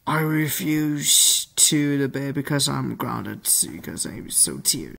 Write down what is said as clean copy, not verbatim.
I refuse to the bed because I'm grounded because I'm so tired.